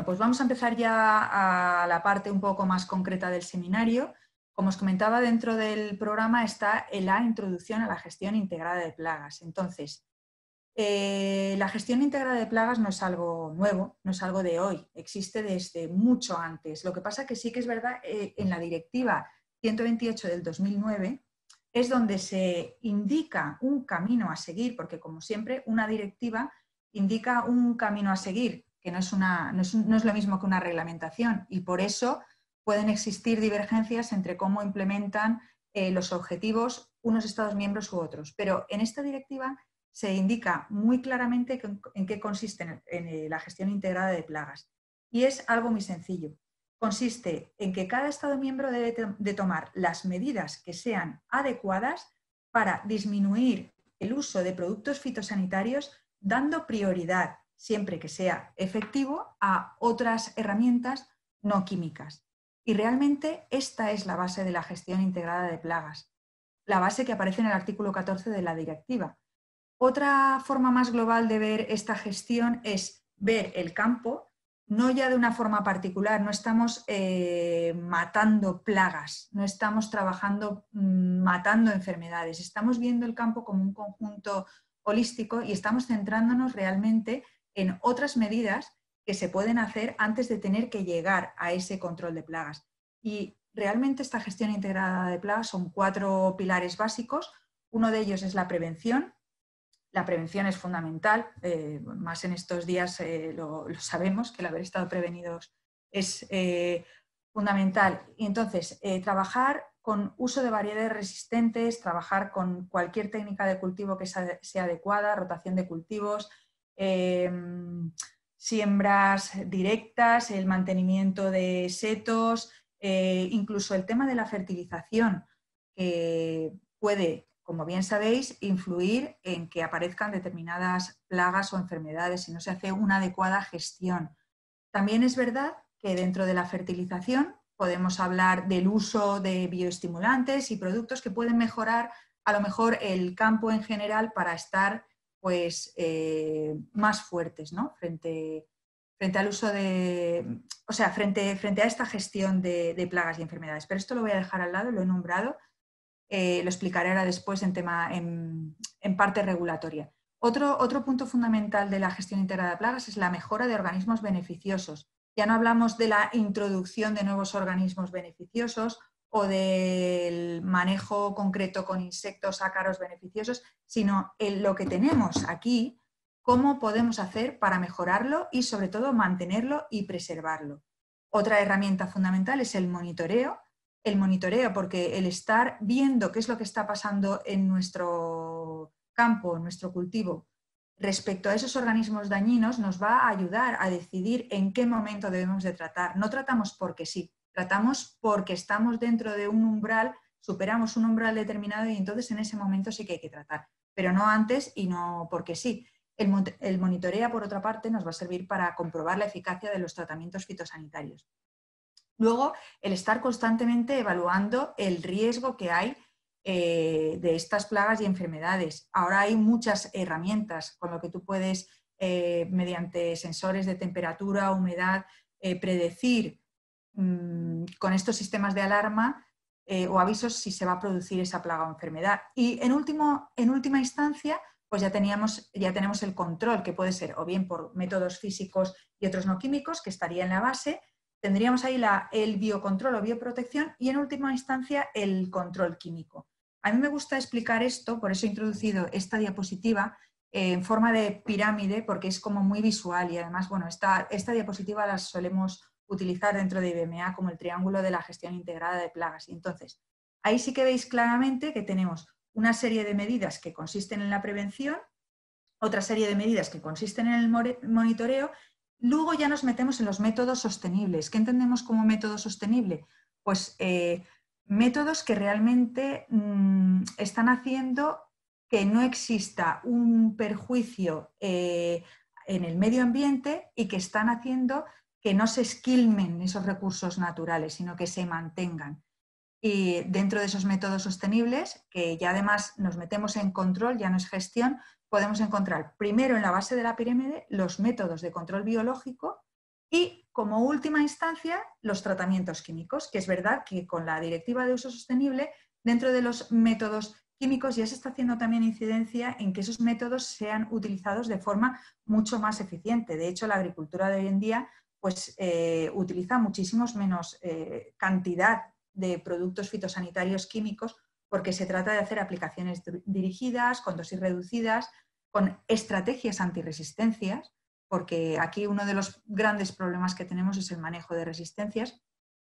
pues vamos a empezar ya a la parte un poco más concreta del seminario. Como os comentaba, dentro del programa está la introducción a la gestión integrada de plagas. Entonces, la gestión integrada de plagas no es algo nuevo, no es algo de hoy, existe desde mucho antes. Lo que pasa que sí que es verdad, en la Directiva 128 del 2009 es donde se indica un camino a seguir, porque como siempre una directiva indica un camino a seguir, que no es lo mismo que una reglamentación, y por eso pueden existir divergencias entre cómo implementan los objetivos unos Estados miembros u otros. Pero en esta directiva se indica muy claramente en qué consiste la gestión integrada de plagas. Y es algo muy sencillo. Consiste en que cada Estado miembro debe de tomar las medidas que sean adecuadas para disminuir el uso de productos fitosanitarios, dando prioridad, siempre que sea efectivo, a otras herramientas no químicas. Y realmente esta es la base de la gestión integrada de plagas, la base que aparece en el artículo 14 de la directiva. Otra forma más global de ver esta gestión es ver el campo, no ya de una forma particular, no estamos matando plagas, no estamos trabajando matando enfermedades, estamos viendo el campo como un conjunto holístico y estamos centrándonos realmente en otras medidas que se pueden hacer antes de tener que llegar a ese control de plagas. Y realmente esta gestión integrada de plagas son 4 pilares básicos. Uno de ellos es la prevención. La prevención es fundamental, más en estos días lo sabemos, que el haber estado prevenidos es fundamental. Y entonces, trabajar con uso de variedades resistentes, trabajar con cualquier técnica de cultivo que sea adecuada, rotación de cultivos, siembras directas, el mantenimiento de setos, incluso el tema de la fertilización, que puede, como bien sabéis, influir en que aparezcan determinadas plagas o enfermedades si no se hace una adecuada gestión. También es verdad que dentro de la fertilización podemos hablar del uso de bioestimulantes y productos que pueden mejorar a lo mejor el campo en general para estar pues, más fuertes, ¿no? frente al uso de, o sea, frente a esta gestión de plagas y enfermedades. Pero esto lo voy a dejar al lado, lo he nombrado. Lo explicaré ahora después en parte regulatoria. Otro punto fundamental de la gestión integrada de plagas es la mejora de organismos beneficiosos. Ya no hablamos de la introducción de nuevos organismos beneficiosos o del manejo concreto con insectos ácaros beneficiosos, sino en lo que tenemos aquí, cómo podemos hacer para mejorarlo y sobre todo mantenerlo y preservarlo. Otra herramienta fundamental es el monitoreo, porque el estar viendo qué es lo que está pasando en nuestro campo, en nuestro cultivo, respecto a esos organismos dañinos, nos va a ayudar a decidir en qué momento debemos de tratar. No tratamos porque sí, tratamos porque estamos dentro de un umbral, superamos un umbral determinado y entonces en ese momento sí que hay que tratar, pero no antes y no porque sí. El monitoreo, por otra parte, nos va a servir para comprobar la eficacia de los tratamientos fitosanitarios. Luego, el estar constantemente evaluando el riesgo que hay de estas plagas y enfermedades. Ahora hay muchas herramientas con lo que tú puedes, mediante sensores de temperatura, humedad, predecir con estos sistemas de alarma o avisos si se va a producir esa plaga o enfermedad. Y en última instancia, pues ya tenemos el control, que puede ser o bien por métodos físicos y otros no químicos, que estaría en la base. Tendríamos ahí el biocontrol o bioprotección y en última instancia el control químico. A mí me gusta explicar esto, por eso he introducido esta diapositiva en forma de pirámide, porque es como muy visual y además, bueno, esta diapositiva la solemos utilizar dentro de IBMA como el triángulo de la gestión integrada de plagas. Y entonces, ahí sí que veis claramente que tenemos una serie de medidas que consisten en la prevención, otra serie de medidas que consisten en el monitoreo. Luego ya nos metemos en los métodos sostenibles. ¿Qué entendemos como método sostenible? Pues métodos que realmente están haciendo que no exista un perjuicio en el medio ambiente y que están haciendo que no se esquilmen esos recursos naturales, sino que se mantengan. Y dentro de esos métodos sostenibles, que ya además nos metemos en control, ya no es gestión, podemos encontrar primero en la base de la pirámide los métodos de control biológico y como última instancia, los tratamientos químicos, que es verdad que con la Directiva de Uso Sostenible, dentro de los métodos químicos ya se está haciendo también incidencia en que esos métodos sean utilizados de forma mucho más eficiente. De hecho, la agricultura de hoy en día pues, utiliza muchísimos menos cantidad de productos fitosanitarios químicos porque se trata de hacer aplicaciones dirigidas, con dosis reducidas, con estrategias antirresistencias, porque aquí uno de los grandes problemas que tenemos es el manejo de resistencias.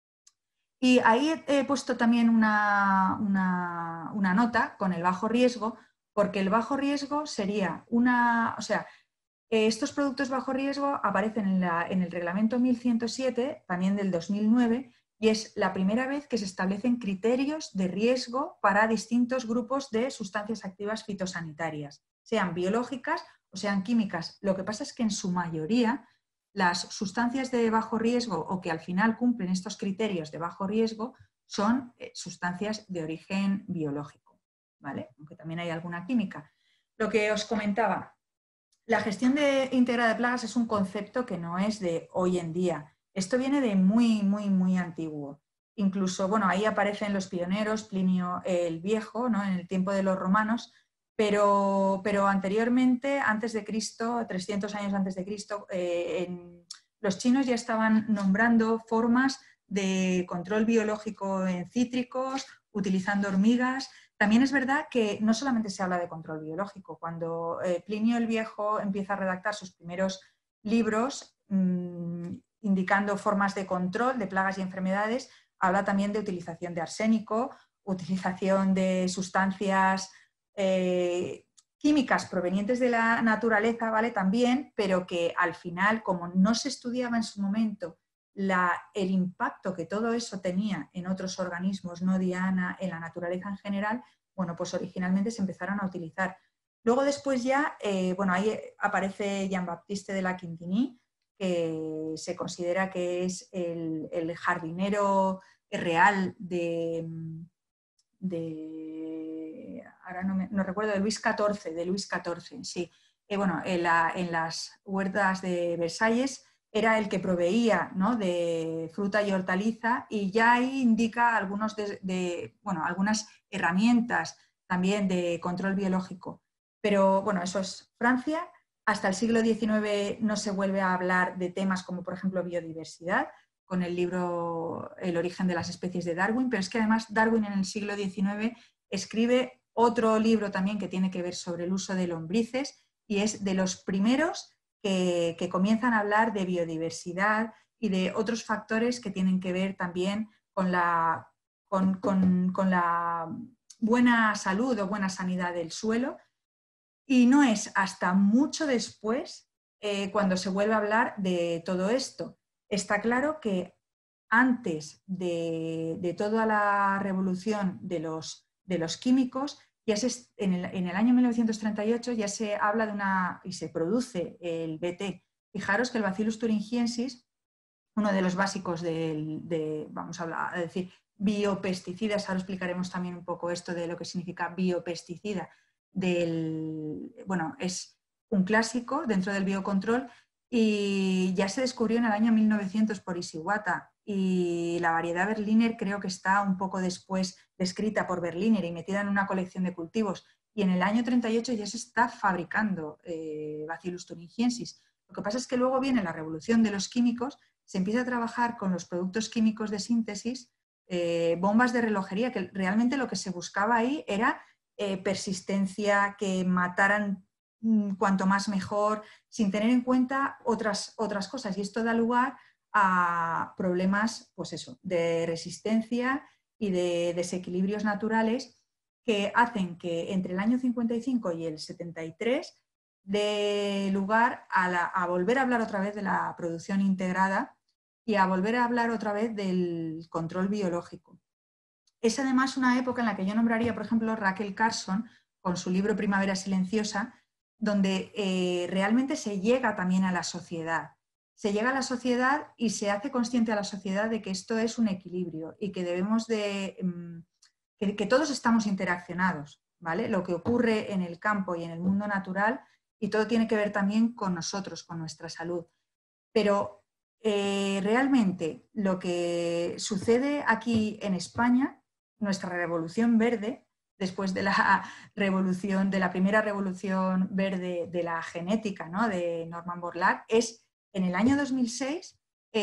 Y ahí he puesto también una nota con el bajo riesgo, porque el bajo riesgo sería o sea, estos productos bajo riesgo aparecen en el reglamento 1107, también del 2009, y es la primera vez que se establecen criterios de riesgo para distintos grupos de sustancias activas fitosanitarias, sean biológicas o sean químicas. Lo que pasa es que en su mayoría las sustancias de bajo riesgo o que al final cumplen estos criterios de bajo riesgo son sustancias de origen biológico, ¿vale? Aunque también hay alguna química. Lo que os comentaba, la gestión integrada de plagas es un concepto que no es de hoy en día. Esto viene de muy, muy, muy antiguo. Incluso, bueno, ahí aparecen los pioneros, Plinio el Viejo, ¿no? En el tiempo de los romanos, pero anteriormente, antes de Cristo, 300 años antes de Cristo, los chinos ya estaban nombrando formas de control biológico en cítricos, utilizando hormigas. También es verdad que no solamente se habla de control biológico. Cuando Plinio el Viejo empieza a redactar sus primeros libros indicando formas de control de plagas y enfermedades, habla también de utilización de arsénico, utilización de sustancias químicas provenientes de la naturaleza, ¿vale? También, pero que al final, como no se estudiaba en su momento el impacto que todo eso tenía en otros organismos, no diana, en la naturaleza en general, bueno, pues originalmente se empezaron a utilizar. Luego después ya, bueno, ahí aparece Jean-Baptiste de La Quintinie, que se considera que es el jardinero real ahora no recuerdo, de Luis XIV, sí. Bueno, en las huertas de Versalles era el que proveía, ¿no?, de fruta y hortaliza, y ya ahí indica algunas herramientas también de control biológico. Pero bueno, eso es Francia. Hasta el siglo XIX no se vuelve a hablar de temas como, por ejemplo, biodiversidad, con el libro El origen de las especies de Darwin, pero es que además Darwin en el siglo XIX escribe otro libro también que tiene que ver sobre el uso de lombrices y es de los primeros que comienzan a hablar de biodiversidad y de otros factores que tienen que ver también con la buena salud o buena sanidad del suelo. Y no es hasta mucho después cuando se vuelve a hablar de todo esto. Está claro que antes de toda la revolución de los químicos, en el año 1938 ya se habla y se produce el BT. Fijaros que el Bacillus thuringiensis, uno de los básicos vamos a decir, biopesticidas, ahora explicaremos también un poco esto de lo que significa biopesticida, bueno, es un clásico dentro del biocontrol y ya se descubrió en el año 1900 por Ishigata y la variedad Berliner creo que está un poco después descrita por Berliner y metida en una colección de cultivos y en el año 38 ya se está fabricando Bacillus thuringiensis. Lo que pasa es que luego viene la revolución de los químicos, se empieza a trabajar con los productos químicos de síntesis, bombas de relojería, que realmente lo que se buscaba ahí era persistencia, que mataran cuanto más mejor, sin tener en cuenta otras cosas. Y esto da lugar a problemas, pues eso, de resistencia y de desequilibrios naturales que hacen que entre el año 55 y el 73 dé lugar a volver a hablar otra vez de la producción integrada y a volver a hablar otra vez del control biológico. Es además una época en la que yo nombraría, por ejemplo, Raquel Carson, con su libro Primavera Silenciosa, donde realmente se llega también a la sociedad. Se llega a la sociedad y se hace consciente a la sociedad de que esto es un equilibrio y que debemos que todos estamos interaccionados, ¿vale? Lo que ocurre en el campo y en el mundo natural y todo tiene que ver también con nosotros, con nuestra salud. Pero realmente lo que sucede aquí en España, nuestra revolución verde, después de la revolución, de la primera revolución verde de la genética, ¿no?, de Norman Borlaug, es en el año 2006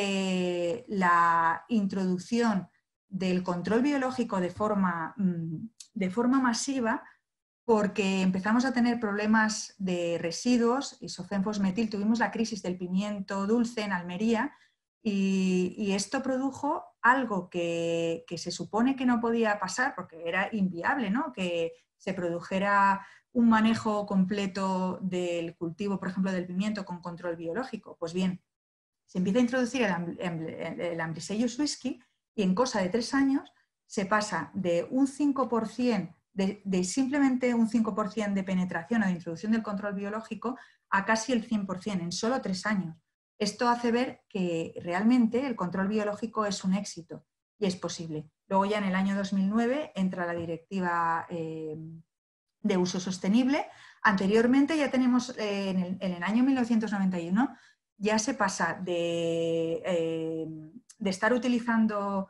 la introducción del control biológico de forma masiva, porque empezamos a tener problemas de residuos, isofenfosmetil, tuvimos la crisis del pimiento dulce en Almería y esto produjo algo que se supone que no podía pasar porque era inviable, ¿no?, que se produjera un manejo completo del cultivo, por ejemplo, del pimiento con control biológico. Pues bien, se empieza a introducir el Amblysseius whisky y en cosa de 3 años se pasa de un 5%, de simplemente un 5% de penetración o de introducción del control biológico a casi el 100% en solo 3 años. Esto hace ver que realmente el control biológico es un éxito y es posible. Luego ya en el año 2009 entra la directiva de uso sostenible. Anteriormente ya tenemos en el año 1991 ya se pasa de estar utilizando,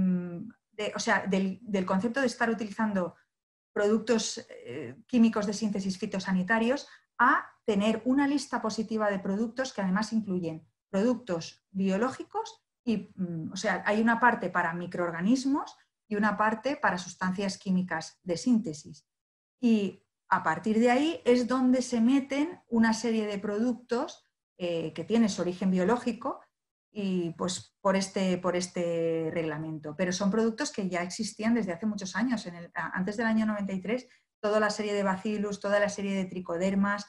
del concepto de estar utilizando productos químicos de síntesis fitosanitarios a tener una lista positiva de productos que además incluyen productos biológicos y, o sea, hay una parte para microorganismos y una parte para sustancias químicas de síntesis. Y a partir de ahí es donde se meten una serie de productos que tienen su origen biológico y pues por este reglamento. Pero son productos que ya existían desde hace muchos años. Antes del año 93, toda la serie de Bacillus, toda la serie de tricodermas,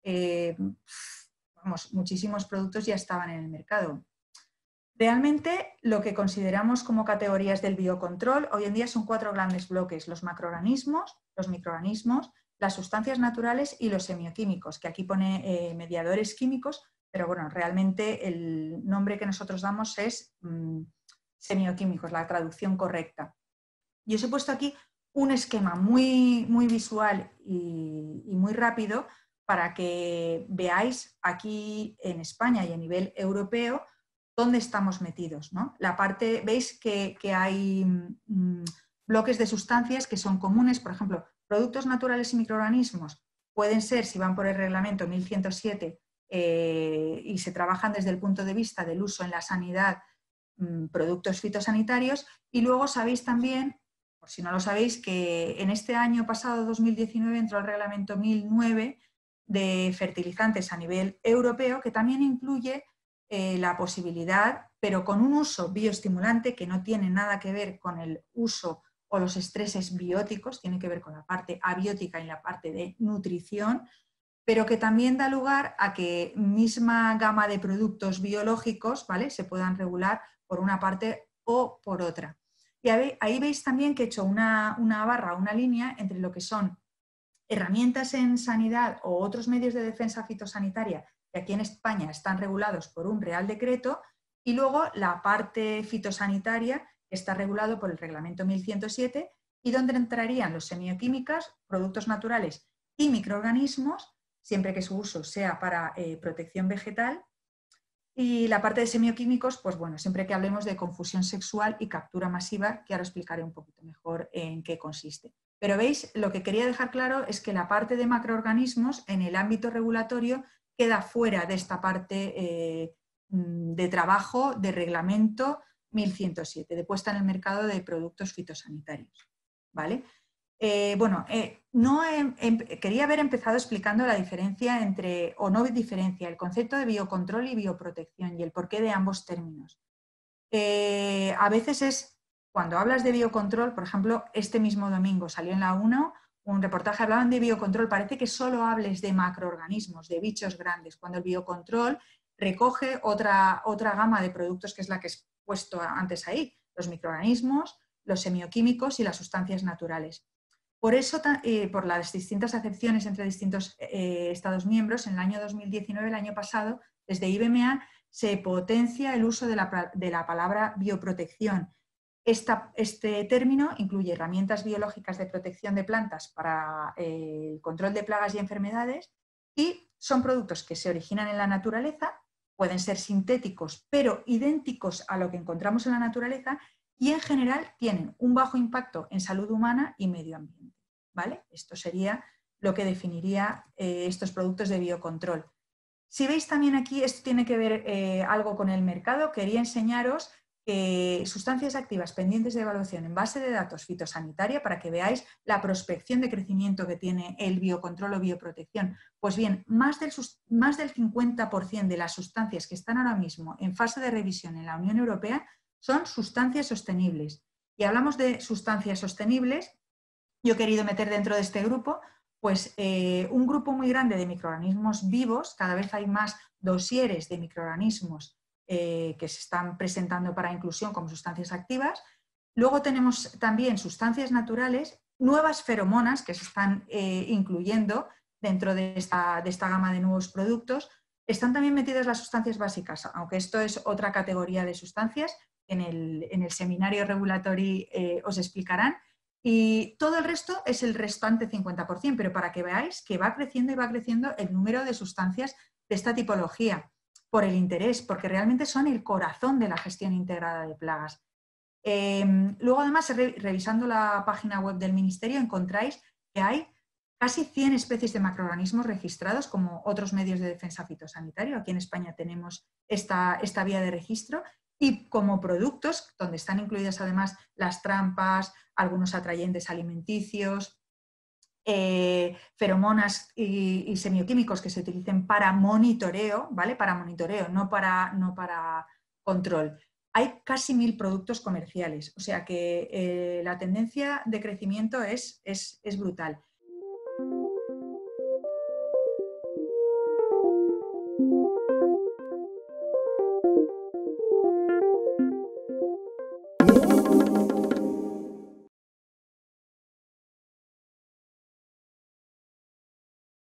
muchísimos productos ya estaban en el mercado. Realmente lo que consideramos como categorías del biocontrol hoy en día son 4 grandes bloques: los macroorganismos, los microorganismos, las sustancias naturales y los semioquímicos, que aquí pone mediadores químicos, pero bueno, realmente el nombre que nosotros damos es semioquímicos, la traducción correcta. Yo os he puesto aquí un esquema muy, muy visual y muy rápido para que veáis aquí en España y a nivel europeo dónde estamos metidos, ¿no? La parte, veis que hay bloques de sustancias que son comunes, por ejemplo, productos naturales y microorganismos pueden ser, si van por el reglamento 1107 y se trabajan desde el punto de vista del uso en la sanidad, productos fitosanitarios, y luego sabéis también, por si no lo sabéis, que en este año pasado, 2019, entró el reglamento 1009 de fertilizantes a nivel europeo, que también incluye la posibilidad, pero con un uso bioestimulante que no tiene nada que ver con el uso o los estreses bióticos, tiene que ver con la parte abiótica y la parte de nutrición, pero que también da lugar a que misma gama de productos biológicos, ¿vale?, se puedan regular por una parte o por otra. Y ahí veis también que he hecho una barra, una línea entre lo que son herramientas en sanidad o otros medios de defensa fitosanitaria que aquí en España están regulados por un Real Decreto, y luego la parte fitosanitaria que está regulado por el Reglamento 1107 y donde entrarían los semioquímicos, productos naturales y microorganismos, siempre que su uso sea para protección vegetal. Y la parte de semioquímicos, pues bueno, siempre que hablemos de confusión sexual y captura masiva, que ahora explicaré un poquito mejor en qué consiste. Pero veis, lo que quería dejar claro es que la parte de macroorganismos en el ámbito regulatorio queda fuera de esta parte de trabajo de reglamento 1107, de puesta en el mercado de productos fitosanitarios, ¿vale? Quería haber empezado explicando la diferencia entre, o no diferencia, el concepto de biocontrol y bioprotección y el porqué de ambos términos. A veces cuando hablas de biocontrol, por ejemplo, este mismo domingo salió en la 1 un reportaje, hablaban de biocontrol, parece que solo hables de macroorganismos, de bichos grandes, cuando el biocontrol recoge otra gama de productos que es la que he puesto antes ahí, los microorganismos, los semioquímicos y las sustancias naturales. Por eso, por las distintas acepciones entre distintos Estados miembros, en el año 2019, el año pasado, desde IBMA se potencia el uso de la palabra bioprotección. Este término incluye herramientas biológicas de protección de plantas para el control de plagas y enfermedades, y son productos que se originan en la naturaleza pueden ser sintéticos, pero idénticos a lo que encontramos en la naturaleza y en general tienen un bajo impacto en salud humana y medio ambiente, ¿vale? Esto sería lo que definiría estos productos de biocontrol. Si veis también aquí, esto tiene que ver algo con el mercado, quería enseñaros sustancias activas pendientes de evaluación en base de datos fitosanitaria para que veáis la prospección de crecimiento que tiene el biocontrol o bioprotección. Pues bien, más del 50% de las sustancias que están ahora mismo en fase de revisión en la Unión Europea son sustancias sostenibles. Y hablamos de sustancias sostenibles, yo he querido meter dentro de este grupo pues un grupo muy grande de microorganismos vivos, cada vez hay más dosieres de microorganismos que se están presentando para inclusión como sustancias activas. Luego tenemos también sustancias naturales, nuevas feromonas que se están incluyendo dentro de esta gama de nuevos productos. Están también metidas las sustancias básicas, aunque esto es otra categoría de sustancias, en el seminario regulatory os explicarán. Y todo el resto es el restante 50%, pero para que veáis que va creciendo y va creciendo el número de sustancias de esta tipología por el interés, porque realmente son el corazón de la gestión integrada de plagas. Luego, además, revisando la página web del Ministerio, encontráis que hay casi 100 especies de macroorganismos registrados como otros medios de defensa fitosanitario. Aquí en España tenemos esta vía de registro y como productos, donde están incluidas además las trampas, algunos atrayentes alimenticios, feromonas y semioquímicos que se utilicen para monitoreo, ¿vale? Para monitoreo, no para control. Hay casi 1000 productos comerciales, o sea que la tendencia de crecimiento es brutal.